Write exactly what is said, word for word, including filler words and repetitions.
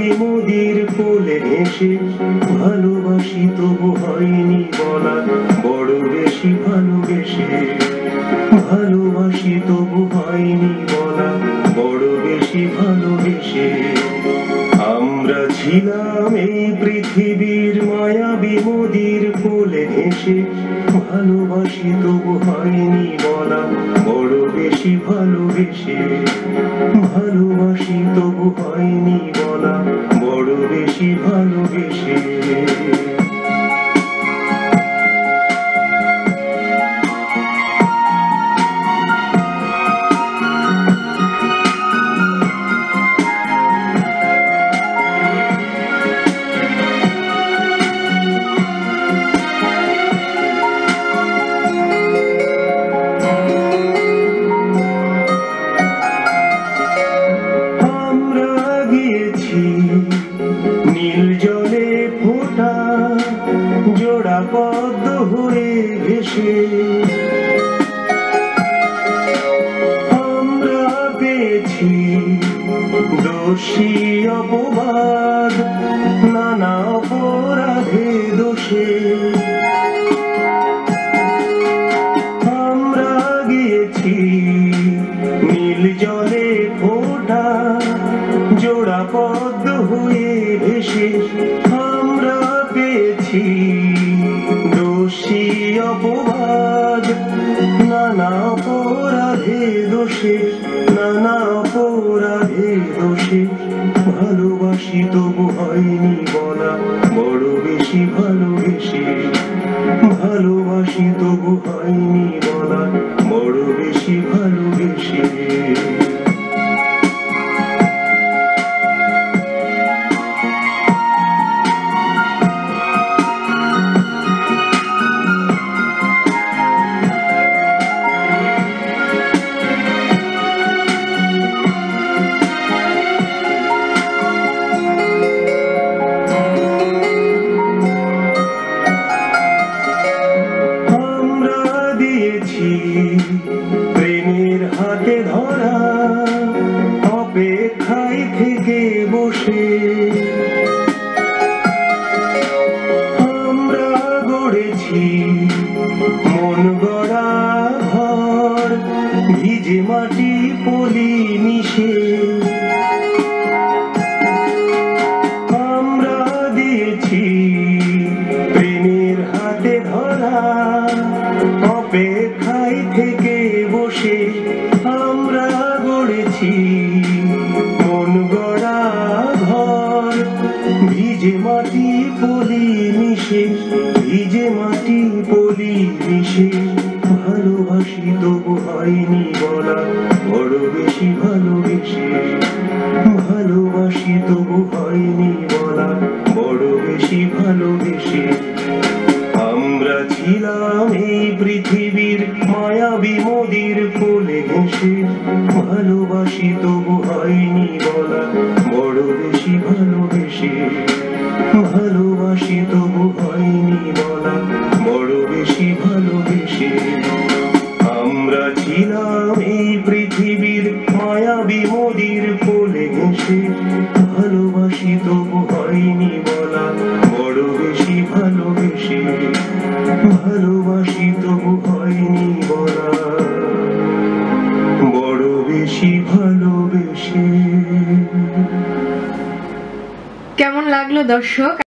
মায়াবী মোদির কোলে এসে ভালোবাসি তবু হয়নি বলা বড় বেশি ভালোবেসে ভালোবাসি তবু হয়নি বলা বড় বেশি ভালোবেসে আমরা ছিলাম এই পৃথিবীর মায়াবী মোদির কোলে এসে ভালোবাসি তবু হয়নি বলা বড় বেশি ভালোবেসে ভালোবাসি তবু হয়নি বলা বড় বেশি ভালোবেসে নীল জলে ফোটা জোড়া পদ্ম হয়ে ভেসে আমরা পেয়েছি দোষী অপবাদ নানা অপরাধে দোষে আমরা গিয়েছি নীল জলে ফোটা জোড়া পদ্ম হয়ে ভেসে আমরা পেয়েছি দোষী অপবাদ নানা অপরাধে দোষে নানা অপরাধে দোষে ভালোবাসি তবু হয়নি বলা বড় বেশি ভালোবেসে ভালোবাসি তবু হয়নি বলা বড় বেশি ভালোবেসে প্রেমের হাতে ধরা অপেক্ষায় থেকে বসে আমরা গড়েছি মন গড়া ঘর ভিজে মাটি পলি মিশে আমরা দিয়েছি প্রেমের হাতে ধরা অপেক্ষায় থেকে বসে আমরা গড়েছি মন গড়া ঘর ভিজে মাটি পলি মিশে ভিজে মাটি পলি মিশে ভালোবাসি তবু হয়নি বলা বড় বেশি ভালোবেসে ভালোবাসি তবু হয়নি বলা বড় বেশি ভালোবেসে আমরা ছিলাম এই পৃথিবীর মায়াবী মোদির কোলে ঘেঁষে ভালোবাসি তবু হয়নি বলা বড় বেশি ভালোবেসে ভালোবাসি তবু হয়নি বলা বড় বেশি ভালোবেসে আমরা ছিলাম এই পৃথিবীর মায়াবী মোদির কোলে ঘেঁষে ভালোবাসি তবু হয়নি বলা বড় বেশি ভালোবেসে ভালোবাসি তবু হয়নি বলা বড় বেশি ভালোবেসে। কেমন লাগলো দর্শক?